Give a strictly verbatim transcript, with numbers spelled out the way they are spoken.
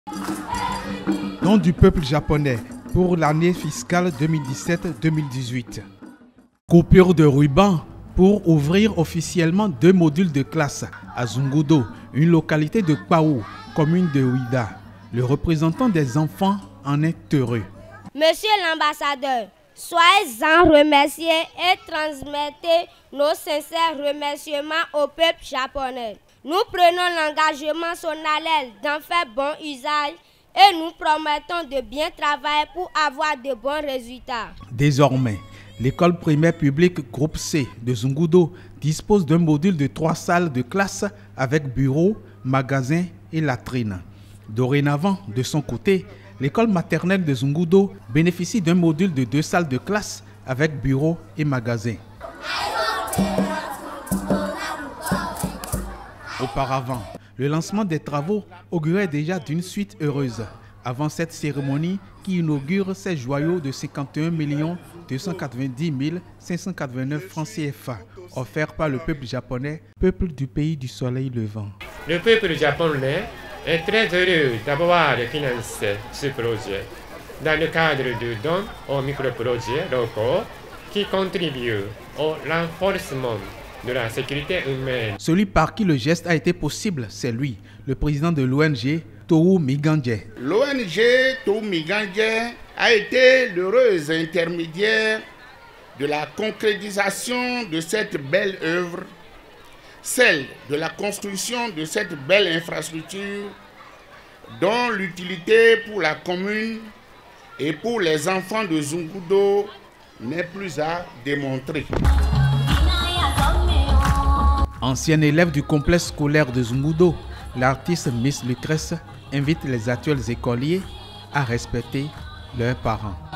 Nom du peuple japonais pour l'année fiscale deux mille dix-sept deux mille dix-huit. Coupure de ruban pour ouvrir officiellement deux modules de classe à Zungudo, une localité de Kpawu, commune de Ouida. Le représentant des enfants en est heureux. Monsieur l'ambassadeur, soyez-en remerciés et transmettez nos sincères remerciements au peuple japonais. Nous prenons l'engagement solennel d'en faire bon usage et nous promettons de bien travailler pour avoir de bons résultats. Désormais, l'école primaire publique groupe C de Zungudo dispose d'un module de trois salles de classe avec bureau, magasin et latrine. Dorénavant, de son côté, l'école maternelle de Zungudo bénéficie d'un module de deux salles de classe avec bureau et magasin. Auparavant, le lancement des travaux augurait déjà d'une suite heureuse. Avant cette cérémonie qui inaugure ces joyaux de cinquante et un millions deux cent quatre-vingt-dix mille cinq cent quatre-vingt-neuf francs C F A, offerts par le peuple japonais, peuple du pays du soleil levant. Le peuple japonais est très heureux d'avoir financé ce projet dans le cadre de dons aux micro-projets locaux qui contribuent au renforcement de la sécurité humaine. Celui par qui le geste a été possible, c'est lui, le président de l'O N G, Toru Miganje. L'O N G Toru Miganje a été l'heureuse intermédiaire de la concrétisation de cette belle œuvre, celle de la construction de cette belle infrastructure dont l'utilité pour la commune et pour les enfants de Zungudo n'est plus à démontrer. Ancien élève du complexe scolaire de Zungudo, l'artiste Miss Lucrèce invite les actuels écoliers à respecter leurs parents.